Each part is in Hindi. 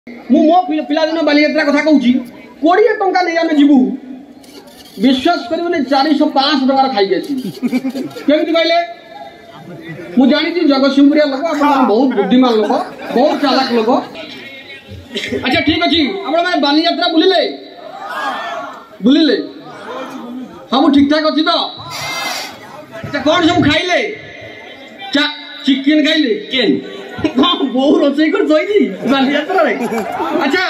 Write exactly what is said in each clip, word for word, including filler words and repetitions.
मु मो पिलादिन बालीयात्रा कथा कहूँ कोड़े टंका नहीं आम जीवु विश्वास कर चार सौ पाँच टकर खाई केमी कहले मु जानी जगतसिंहपुरिया लोक आप बहुत बुद्धिमान लोक बहुत चालाक लोक। अच्छा ठीक अच्छे आप बालीयात्रा बुलिले बुलिले सब ठीक ठाक अच्छी तो। अच्छा कौन सब खाइले चिकेन खाइले चिकेन हाँ बहु रोसे कर सोई बालीयात्रा रे। अच्छा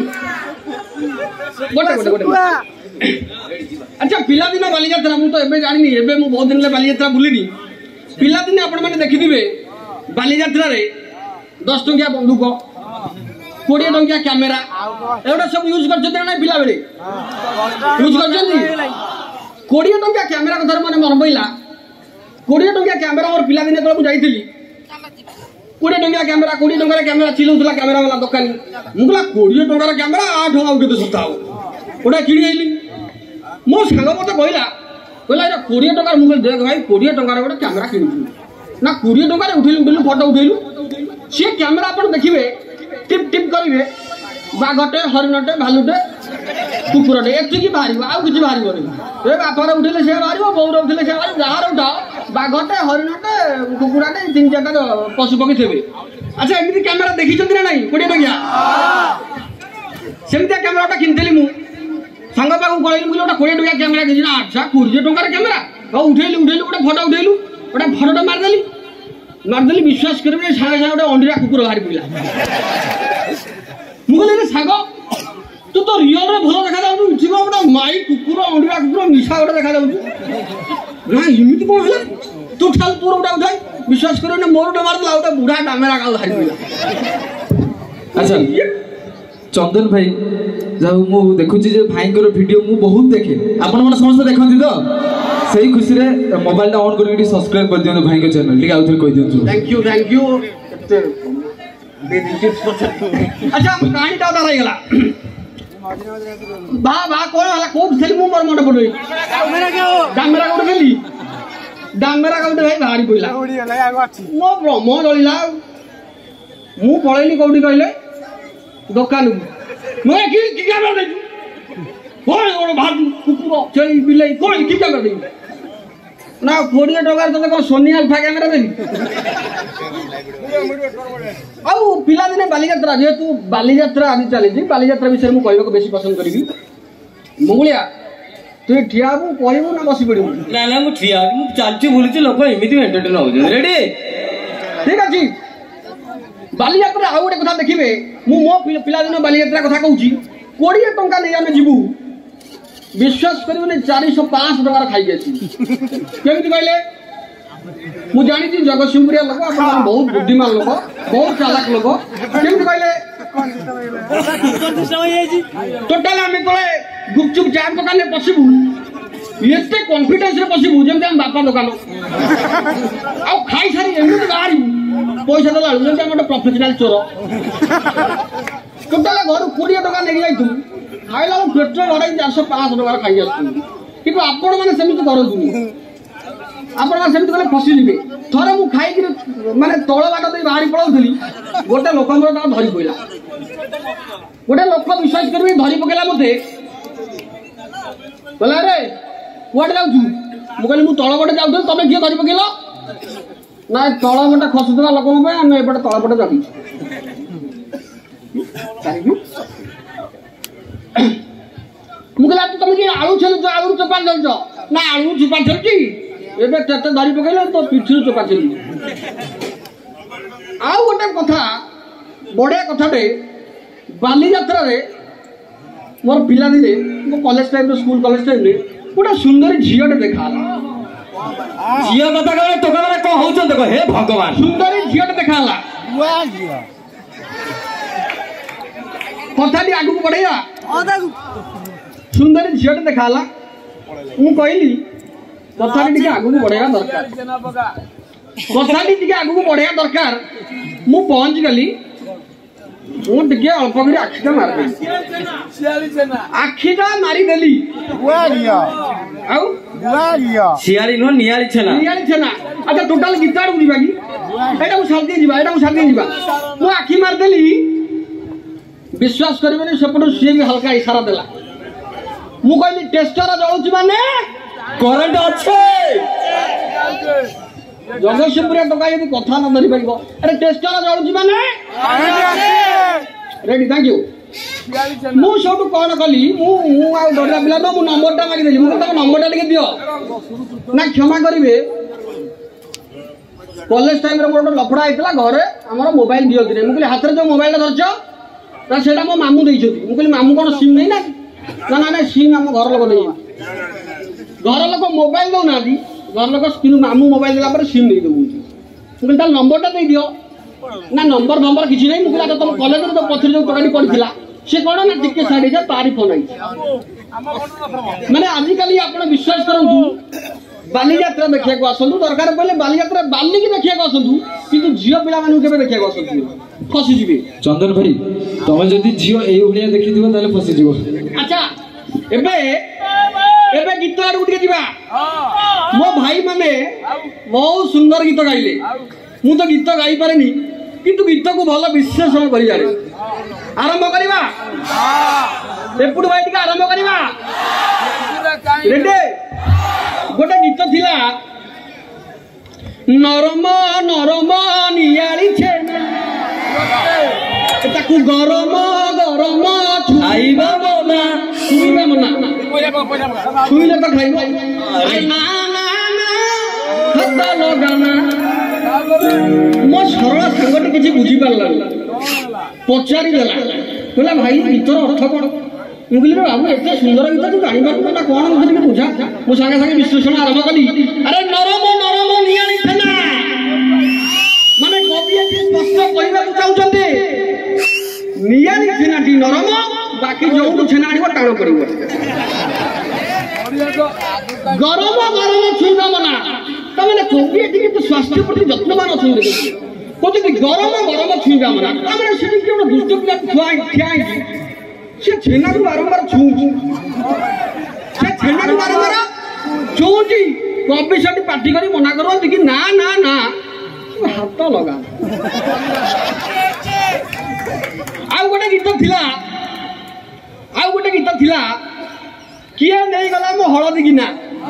गोटे गोटे गोटे अच्छा पिलादिन बालीयात्रा मु तो एबे जानी एबे मु बहुत दिन बालीयात्रा बुलिनी पिलादिन आपण माने देखिथिबे बालीयात्रा रे दस टंकिया बंदूक कोड़े टंकिया कैमेरा एवडा सब यूज करछते ना पिला बेले यूज करछनी कोड़े टंकिया कैमेरा कथा माने मन पइला कोड़े टंकिया कैमेरा और पिलादिन तो मु जाईथिली कोड़े टंकिया कैमेरा कोड़े टंका कैमेरा चिलौतला कैमेरा वाला दुकानी मुगला कोड़े टंका कैमेरा आठ टंका उठे तो सस्ता हो ओडा किनी आइली मो सांग मते कहला कहला एटा कोड़े टंका मु देख भाई कोड़े टंका गोटे कैमेरा किनी ना कोड़े टंका उठेलु उठेलु फोटो उठेलु से कैमेरा आपण देखिबे टिप टिप करिवे बाघटे हरिणटे भालुटे कुकुरटे एतिकी बाहरिबो आ किछि बाहरिबो ए बापर उठेले से बाहरिबो बौर उठेले से बाहरिबो जहार उठाओ बाघटे हरिणटे कुकुराटे तीन चारटा पशु पक्षी थेबे। अच्छा एमिति कैमेरा देखि चंदी ना नाही कोड़े टंकिया सेमितिया कैमेराटा किनथेली मु सांग पाखु गळैली मु ओटा कोड़े टंकिया कैमेरा किछि ना। अच्छा कोड़े टंकार कैमेरा आ उठेलु उठेलु गोटे फोटो उठेलु गोटे फोटोटा मारदेली मारदेली विश्वास करबे सागे सागे गोटे अंडीरा कुकुर बाहरि पइला मुगले साग तू तो रियल रे भलो देखा जाउ उठिबो गोटे माई कुकुर अंडीरा कुकुर मिसा गोटे देखा जाउ ना इमिति कोन हला तू ठाल तोर गोटे उठाई विश्वास करबे मोर गोटे मारदला गोटे बुढ़ा डामेरा काल बाहरि पइला। अच्छा चंदन भाई जाऊ मु देखुची जे भाईकर वीडियो मु बहुत देखे आपण मन समस्त देखंती तो सही खुशी रे मोबाइल टा ऑन करके सब्सक्राइब कर दियो भाई के चैनल ठीक आउथर कह दियो। थैंक यू थैंक यू अच्छा कहानी टा उतार गला बा बा कोन वाला कोन थेली मु मोर मोटे पडोई डामेरा के डामेरा कोड खेली डामेरा कोड भाई भारी पइला उडी गला आगो अछि मो ब्रह्म जलिला मु पळेली कोडी कहले दुकान मैं कि कि कैमरा दे कोन ओड भाग कुकुर चली बिलाई कोन कि कैमरा दे ना कोड़ी टकार तने को सोनी अल्फा कैमरा दे आ पिला दिने बालीयात्रा जेतु बालीयात्रा आदि चली जी बालीयात्रा विषय मु कहबो बेसी पसंद करबी मंगुलिया तू ठियाबू कहबू ना बसी पड़िबू ना ना मु ठिया मु चालची बुलची लोक एमिति एंटरटेन हो जे रेडी ठीक अछि बालीयात्रा आ गोटे कथा देखिबे मु मो पिलादिन बालीयात्रा कथा कहूँ कोड़े टंका नहीं आम जीवु विश्वास कर चार सौ पाँच टकर खाई केमी कहले मु जानी जगतसिंहपुरिया लोक आप बहुत बुद्धिमान लोक बहुत चालाक लोक केमी कहले टोटाल आम तले गुपचुप चाट दुकान पशिबू एते कॉन्फिडेंस रे पशिबू जेमते हम बापा दुकान आ खाई सारी एमिति बाहरी पैसा देला जेमते हम प्रोफेशनल चोर टोटाल घर कोड़े टका नहीं जाइतु खाइला पेट्रोल भराई चार सौ पाँच टकर खाई आसुन कि आपण मैंने सेमती करूँ आपण मैंने सेमती कले फसीजे थरे मु खाई माने तल बाट दे बाहरी पलाउली गोटे लोक धरी पड़ा गोटे लोक विश्वास कर धरी पकेला मते बोला रे कुआडे जाऊँ मुझे मुझे तल पटे जाऊँ तुम किए धरी पकेल ना तल पटे खसुवा लोक आम एपटे तल पटे जाऊँ मुझे तुम कि आलू छेल आलू चोपा चलच ना आलू चोपा चलची एबे तेते धरी पकेले तो पिछू चोपा चली आउ गोटे कथा बढ़िया कथाटे बालीयात्रा रे मोर पिला दिने मो college time school college time रे गोटे सुंदरी झीलटे देखा झील कथा कहले टोका माने को होछ देखो हे भगवान सुंदरी झीलटे देखा वाह झील कथाटी आगु को बढ़ेगा सुंदरी झीलटे देखा मु कहली कथाटी टिके आगु को बढ़ेगा दरकार कथाटी टिके आगु को बढ़ेगा दरकार मु पहुंच गली मु टिके अल्प करी आखिटा मार देली आखिटा मारी देली वाह लिया आउ वाह लिया सियाली नो नियाली छना नियाली छना अच्छा टोटल गिटार बुझिबा की एटा को शादी जिबा एटा को शादी जिबा मु आखि मार देली विश्वास करेंगे सेपटू सी भी हल्का इशारा देला मु कहली टेस्टर जलुची माने करंट अच्छे जगतसिंहपुर टका यदि कथा न धरी पार अरे टेस्टर जलुची माने रेडी थैंक यू मु सब कौन कली मु डरा पिला न मु नंबरटा मागिदेली मु नंबरटा टिके दियो ना क्षमा करेंगे कॉलेज टाइम रे मोर लफड़ा आइतला घरे हमर मोबाइल दियो कि मु कहली हाथ रे जो मोबाइल धरछ ना सेटा मो मामू देइ छथि मु कहली मामू कोन सिम नै ना ना ना ना सिम हम घर लोग देइ घर लोग मोबाइल दो ना दी घर लोग स्क्रीन मामू मोबाइल देला पर सिम देइ दउ मु कहली ता नंबरटा देइ दियो ना नंबर नंबर किछि नै मु कहली तुम कॉलेज रे तो पथरी जो टकाडी पड़िथिला से कोन ना टिके साइड जा तारी फोन आई माने आजि काली आपण विश्वास करंतु बालीयात्रा देखिया को आसंतु दरकार पड़े बालीयात्रा बाली की देखिया को आसंतु किंतु झियो पिला मानु केबे देखिया को आसंतु फसी जिवे चंदन भाई तुम जदि झियो एई भलिया देखि दिबो ताले फसी जिवो अच्छा एबे एबे गीत आड़ उठ के दिबा मो भाई माने बहुत सुंदर गीत गाइले मु तो गीत गाई पारेनी किंतु गीत को भलो विश्लेषण करि जारे आरंभ करिबा एपुड भाई टिका आरंभ करिबा रेडी गोटे गीत थिला नरम नरम नियाली छेना ताकू गरम गरम छुईबा मना छुईबा मना छुईले तो खाइबो ना ना ना हाथ लगाना मो सरल संगठ किछि बुझी पारला पचारि देला कहला भाई गीतर अर्थ कोन मुगली बाबू एते सुंदर गीत तू जानि पारु ना कोन मुझे के बुझा मु संगे संगे विश्लेषण आरंभ कली अरे नरम नरम नियाली छेना माने कवि एति स्पष्ट कहबा को चाहउछन्ते नियाली छेनाटी नरम बाकी जोउ छेना आनिबो टाण पड़िबो गरम गरम छुईबा मना तमने कवि एति के स्वास्थ्य प्रति जत्नवान अछन्ते कोते गरम गरम छुईबा मना तमने सेठी के दुष्ट पिला खुआई खियाई से छेना को बारंबार छूची से छेना को बारंबार छूची कॉपी सेठी पार्टी करी मना करो कि ना ना ना हाथ लगा आउ गोटे गीत थिला आउ गोटे गीत थिला किए नहीं गला मो हळदी गिना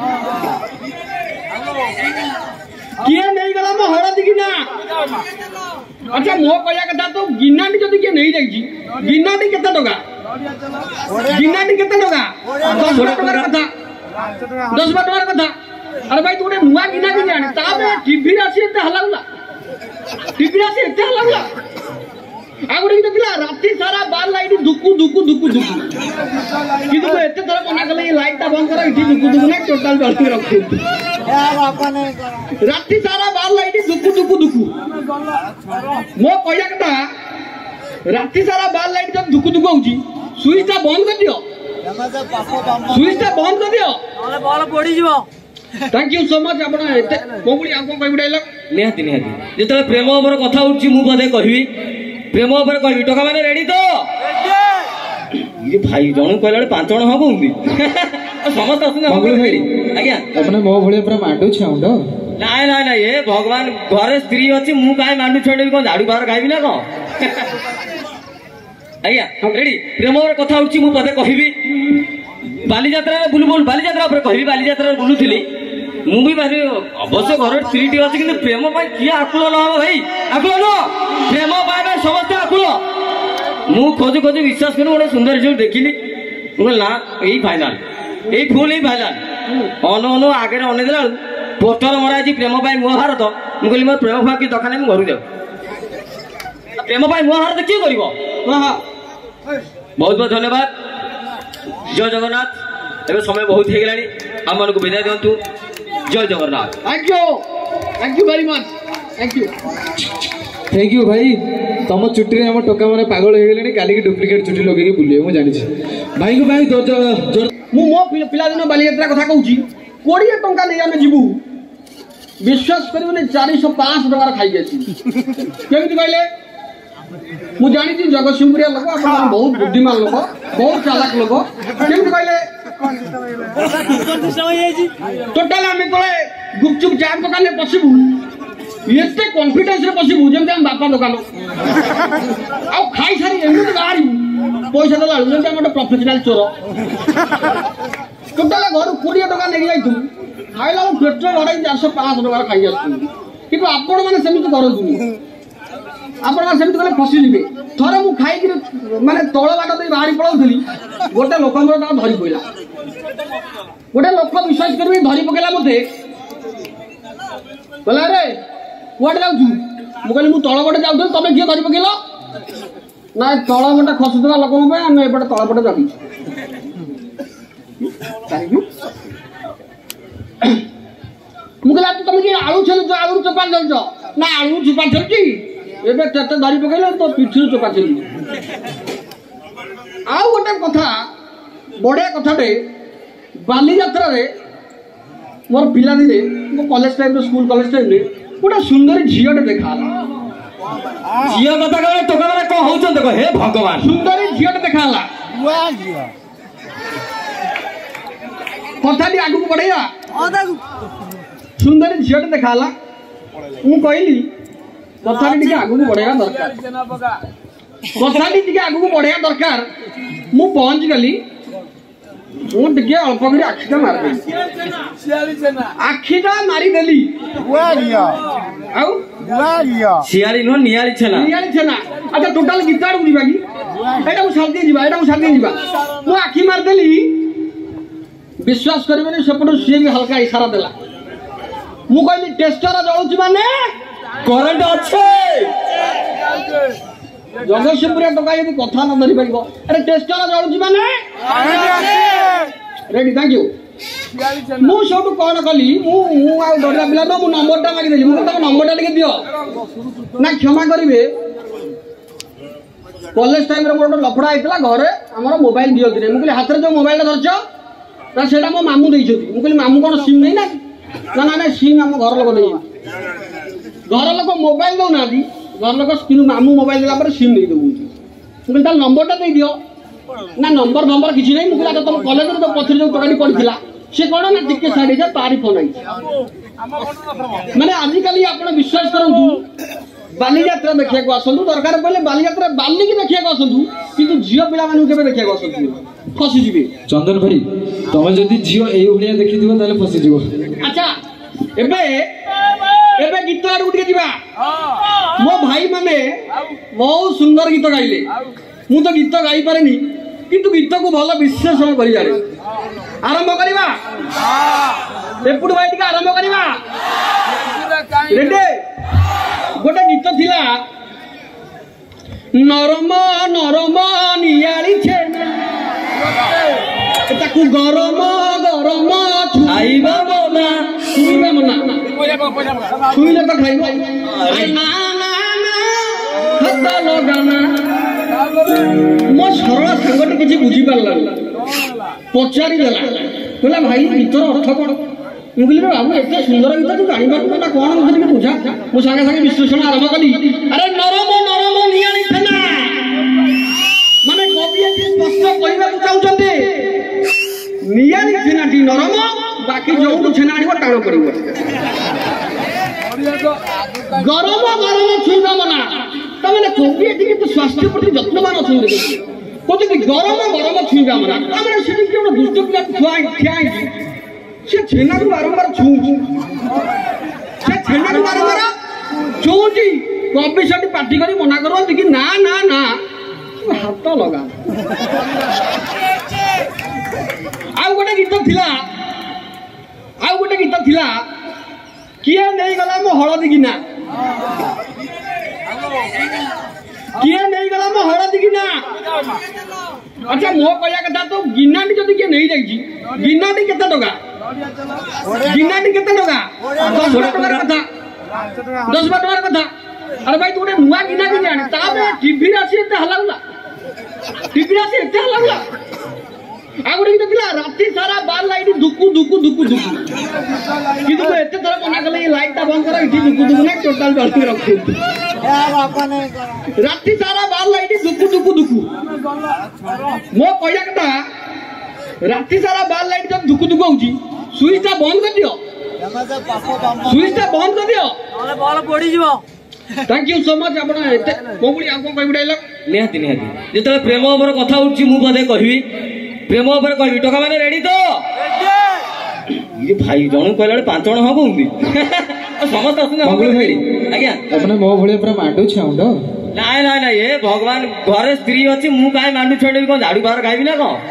किए नहीं गला मो हळदी गिना अच्छा मो कहया कथा तो गिनाटी जदि के नहीं जाईची गिनाटी केते टका गिनाटी केते टका दस टकार कथा दस टकार कथा अरे भाई तू गोटे नुआ गिना कि जाने ताबे टीवी रासी एते हलाउला टीवी रासी एते हलाउला आ गोटे गीत थिला राती सारा बार लाइट दुकु दुकु दुकु दुकु किंतु तो एते थरा मना कले लाइट ता बंद करा इठी दुकु दुकु ना टोटल बंद कर रखो राती सारा बार लाइट दुकु दुकु दुकु मो कहया कथा राती सारा बार लाइट जब दुकु दुकु होउची स्विच ता बंद कर दियो स्विच ता बंद कर दियो नले बॉल पड़ी जीवो थैंक यू सो मच आपण एते कोबुली आ को कहबी डायलॉग निहाती निहाती जेतले प्रेम ऊपर कथा उठची मु बदे कहबी प्रेम ऊपर कहबी टका माने रेडी तो ये भाई जणु कहला पांच जण हो कहंदी समस्त असुना हो भाई आज्ञा अपने मो भलिया पूरा मांडू छाउंड नाय नाय नाय ए भगवान घरे स्त्री अछि मु काहे मांडू छेडे को झाड़ू बाहर खाइबी ना को आज्ञा रेडी प्रेम ऊपर कथा उठची मु बदे कहबी बाली यात्रा बुलु बुल बाली यात्रा ऊपर कहबी बाली यात्रा बुलुथिली मु भी भारी अवश्य घर स्त्रीटी अछि कि प्रेम पाई किया आकुल न हो भाई आकुल न प्रेम पाई समस्त आकुल मु खोज खोज विश्वास करू गोटे सुंदर झील देखिली ना यही फाइनाल यही फुल यही फाइनाल अनु अनु आगे अने देला पोस्टर मरा प्रेम पाई मुह भारत मुझे मोर प्रेम भाई कि दरकार नहीं घर जाऊ प्रेम पाई मुह भारत किए कर बहुत बहुत धन्यवाद जय जगन्नाथ एवं समय बहुत हो गलानी आम मान को विदाय दिंतु जय Jagannath thank you thank you very much thank you thank you भाई तुम चुट्टी आम टोका मैंने पागल हो गले काली डुप्लिकेट चुट्टी लगे बुले मुझे जानी भाई को भाई मु मो पिलादिन बालीयात्रा कथा कहूँ कोड़े टंका नहीं आम जीवु विश्वास करें चार सौ पाँच टकर खाई केमी कहले मुझे जानी जगतसिंहपुरिया लोक आप बहुत बुद्धिमान लोक बहुत चालाक लोक केमी कहले टोटाल आम तले गुपचुप चार दुकान में पशु एते कॉन्फिडेंस रे पशु जमी आम बापा दुकान आ खाई सारी एमती बाहर पैसा देला जेमती हम गोटे प्रोफेशनल चोर टोटाल घर कोड़े टका नहीं जाइतु खाइला पेट्रोल भराई चारश पाँच टकर खाई आसुँ कि आपण मैंने सेमती करतुनि आपण मैंने सेमती कले फसीजे थरे मु खाई माने तल बाट दे बाहरी पलाउली गोटे लोक धरी पड़ा गोटे लोक विश्वास करेंगे धरी पकेला मत कहला रे कुआडे जाऊँ मुझे मुझे तल पटे जाऊँ तुम किए धरी पकेल ना तल पटे खसुवा लोक आम एपटे तल पटे जगी मुझे तुम कि आलू छेलुच आलू चोपा चलुच ना आलू चोपा छेलुची एबे तेते धरी पकेल तो पिछू चोपा छेलु आउ गोटे कथा बढ़िया कथाटे बाली यात्रा रे मोर पिला दिने मो कॉलेज टाइम रे स्कूल कॉलेज टाइम रे गोटे सुंदर झीलटे देखा झील कथा कहे तो कहे कौन होचन देखो हे भगवान सुंदर झीलटे देखा कथाटी आगू बढ़ेगा सुंदर झीलटे देखा मु कहली कथाटी टिके आगू बढ़ेगा दरकार कथाटी टिके आगू बढ़ेगा दरकार मु पहुंच गली मु टिके अल्प कर आखिटा मारदेली आखिटा मारिदेली आउ सियाली नो नियाली छना नियाली छना अच्छा टोटल गीताड़ बुझिबा कि एटा मु साथ दे जिबा एटा मु साथ दे जिबा मु आखि मारदेली विश्वास करिबेनी सेपटो सी भी हल्का इशारा देला मु कहली टेस्टर जळुची माने करंट अच्छे जगतसिंहपुर टका यदि कथा न धरी पारिबो अरे टेस्टर जळुची माने रेडी थैंक यू मु सब कौन कली मु मु आ डरला पिला न मु नंबरटा मागी देली मु तम नंबरटा टिके दियो ना क्षमा करिवे कॉलेज टाइम रे मोर लफड़ा आइतला घरे हमर मोबाइल दियो दिने मु कहली हाथ रे जो मोबाइल धरछो ता सेटा मो मामू देइछथि मु कहली मामू कोन सिम नै ना ना ना ना सिम हम घर लोग नहीं घर लोग मोबाइल दो ना दी घर लोग स्क्रीन मामू मोबाइल देला पर सिम दे दउ मु कहली ता नंबरटा दे दियो ना नंबर नंबर किछि नै मु कहला तुम कॉलेज रे तो पथर जो टकाडी पड़थिला से कोन ना टिके साइड जा तारी फोन आई माने आजि काली आपण विश्वास करंतु बाली यात्रा देखिया को आसंतु दरकार पहिले बाली यात्रा बाली की देखिया को आसंतु किंतु झियो पिला मानु केबे देखिया को आसंतु फसी जिवे चंदन भाई तमे जदी झियो एई भलिया देखि दिबो ताले फसी जिवो अच्छा एबे एबे गीत आडू के दिबा मो भाई माने बहुत सुंदर गीत गाइले मु तो गीत गाई पारेनी किंतु गीत को भलो विश्लेषण करि जारे आरंभ करिबा हां एपुड भाई टिका आरंभ करिबा रेडी गोटे गीत थिला नरम नरम नियाली छेना ताकू गरम गरम खाइबा मना छुइबा मना छुइले तो खाइबा अरे ना ना ना हत्ता लगाना मो सरल संगठ किछि बुझी पारला पचारि देला कहला भाई गीतर अर्थ कोन मु कहली बाबू एते सुंदर गीत तू जानि पारु ना कोन मु कहली बुझा मु संगे संगे विश्लेषण आरंभ कली अरे नरम नरम नियाली छेना माने कवि एति स्पष्ट कहबा को चाहउछन्ते नियाली छेनाटी नरम बाकी जोउ छेना आनिबो टाण पड़िबो गरम गरम छुइबा मना तमने कवि एति तो स्वास्थ्य प्रति यत्नवान अछन्ते कोते गरम गरम छुइबा मना तमने सेठी केवल दुष्ट पिला खुआई खियाई से छेना को बारंबार छुउची से छेना को बारंबार छुउची कवि सेठी पार्टी करी मना करवंती कि ना ना ना हाथ लगा आउ गोटे गीत थिला आउ गोटे गीत थिला किए नहीं गला मो हळदी गिना किए नहीं गला मो हळदी गिना अच्छा मो कहया कथा तो गिनाटी जदी के नहीं जाई गिनाटी केते टका गिनाटी केते टका दस टका कथा दस टका कथा अरे भाई तू गोटे नुआ गिना कि जाने ताबे टीवी रासी एते हलाउला टीवी रासी एते हलाउला आ गोटे गीत थिला राती सारा बाल लाइट दुकु दुकु दुकु दुकु किंतु तो एते तरह मना कले लाइट ता बंद करा इठी दुकु दुकु ना टोटल जल्दी रखू यार आपने राती सारा बाल लाइट दुकु दुकु दुकु मो कहया कथा राती सारा बाल लाइट जब दुकु दुकु होउची स्विच ता बंद कर दियो स्विच ता बंद कर दियो नले बॉल पड़ी जीवो थैंक यू सो मच आपण एते मोगुली आ को कहबी डायलॉग ନିହାତି ନିହାତି ଯେତେବେଳେ ପ୍ରେମ ଉପରେ କଥା ଉଠୁଛି ମୁଁ ବୋଧେ କହିବି ପ୍ରେମ ଉପରେ କହିବି ଟଙ୍କା ମାନେ ରେଡି ତ ଇଏ ଭାଇ ଜଣକୁ କହିଲା ବେଳେ ପାଞ୍ଚ ଜଣ ହଁ କହୁନ୍ତି ସମସ୍ତେ ଅଛନ୍ତି ଆଜ୍ଞା ଆପଣ ମୋ ଭଳିଆ ପୁରା ମାଣ୍ଡୁ ଛାଉଣ୍ଡ ନାଇଁ ନାଇଁ ନାଇଁ ଏ ଭଗବାନ ଘରେ ସ୍ତ୍ରୀ ଅଛି ମୁଁ କାହିଁ ମାଣ୍ଡୁ ଛାଡ଼ିବି କଣ ଝାଡୁ ବାହାର ଖାଇବି ନା କଣ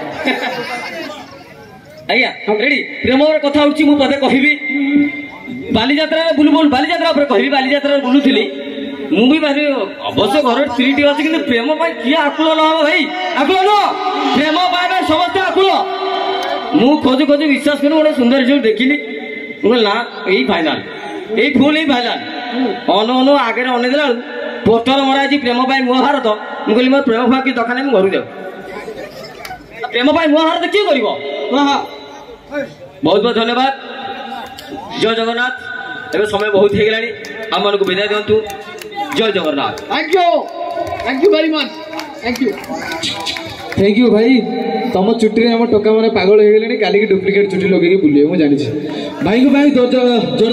ଆଜ୍ଞା ରେଡି ପ୍ରେମ ଉପରେ କଥା ଉଠୁଛି ମୁଁ ବୋଧେ କହିବି ବାଲିଯାତ୍ରାରେ ବୁଲୁ ବୁଲୁ ବାଲିଯାତ୍ରା ଉପରେ କହିବି ବାଲିଯାତ୍ରାରେ ବୁଲୁଥିଲି ମୁଁ ବି ଭାରି ଅବଶ୍ୟ ଘରେ ସ୍ତ୍ରୀଟି ଅଛି କିନ୍ତୁ ପ୍ରେମ ପାଇଁ କିଏ ଆକୁଳ ନ ହବ ଭାଇ ଆକୁଳ ନୁହଁ ପ୍ରେମ ପାଇଁ ସମସ୍ତେ ଆକୁଳ ମୁଁ ଖୋଜୁ ଖୋଜୁ ବିଶ୍ୱାସ କରୁ ଗୋଟେ ସୁନ୍ଦର ଝିଅ ଦେଖିଲି ମୁଁ କହିଲି ନା ଏଇ ଫାଇନାଲ ଏଇ ଫୁଲ ଏଇ ଫାଇନାଲ ଅନୁ ଅନୁ ଆଗରେ ଅନେଇ ଦେଲା ବେଳକୁ ପୋଷ୍ଟର ମରା ଅଛି ପ୍ରେମ ପାଇଁ ମୁହ ଭାରତ ମୁଁ କହିଲି ମୋର ପ୍ରେମ ଭାଗ କିଛି ଦରକାର ନାହିଁ ମୁଁ ଘରକୁ ଯାଉ ପ୍ରେମ ପାଇଁ ମୁହ ଭାରତ କିଏ କରିବ ବହୁତ ବହୁତ ଧନ୍ୟବାଦ ଜୟ ଜଗନ୍ନାଥ ଏବେ ସମୟ ବହୁତ ହେଇଗଲାଣି ଆମମାନଙ୍କୁ ବିଦାୟ ଦିଅନ୍ତୁ ଜୟ Jagannath thank you thank you very much thank you thank you भाई तुम चुट्टी आम टोका मैंने पागल हो गले काली डुप्लिकेट चुट्टी लगे बुले मुझे जानी भाई को भाई